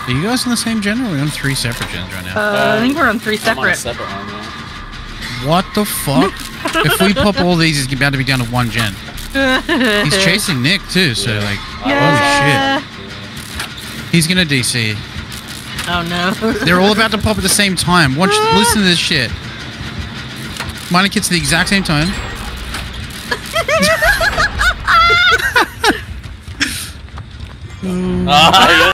Are you guys on the same gen or are we on 3 separate gens right now? I think we're on 3 I'm on a separate. separate one, yeah. What the fuck? If we pop all these, he's about to be down to 1 gen. He's chasing Nick too, so like, Yeah. holy shit. He's gonna DC. Oh no. They're all about to pop at the same time. Watch, listen to this shit. Minor Kit's at the exact same time. Yeah.